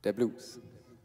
Der Blues.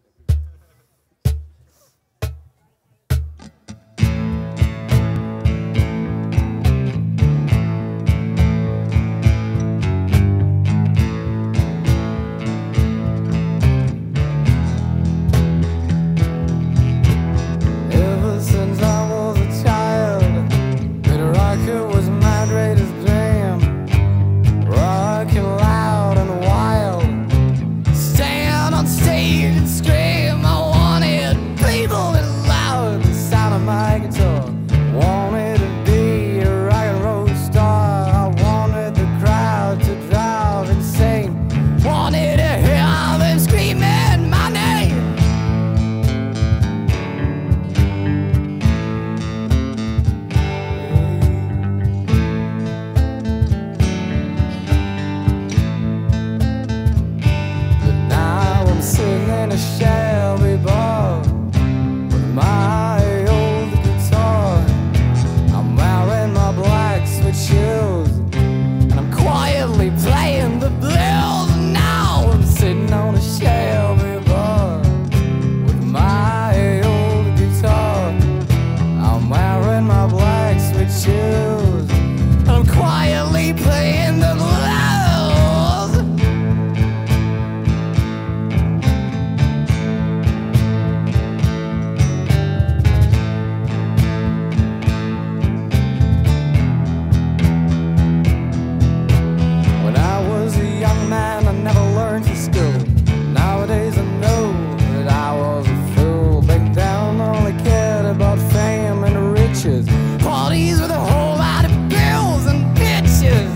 Parties with a whole lot of girls and bitches.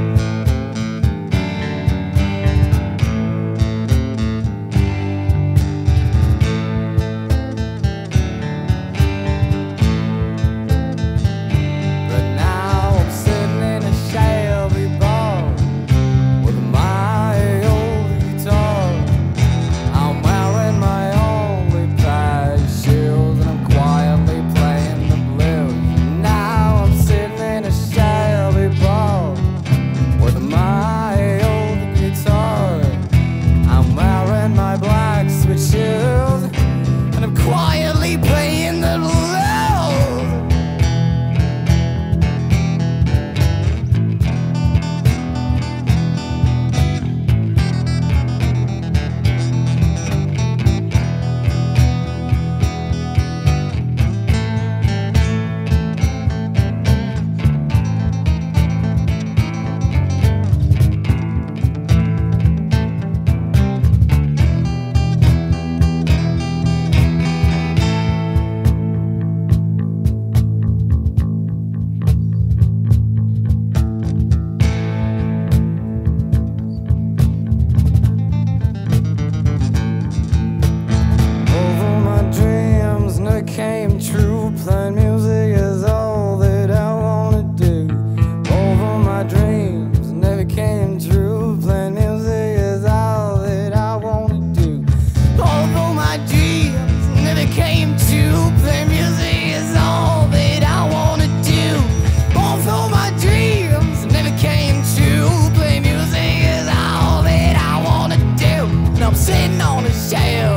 But now I'm sitting in a Shelby bar with my old guitar. I'm wearing my only plaid shoes and I'm quietly playing the blues. And I'm quietly playing the blues. Came true, playing music is all that I wanna do. Over my dreams never came true, playing music is all that I wanna do. Over my dreams never came true, playing music is all that I wanna do. Over my dreams never came true, playing music is all that I wanna do. And I'm sitting on a shelf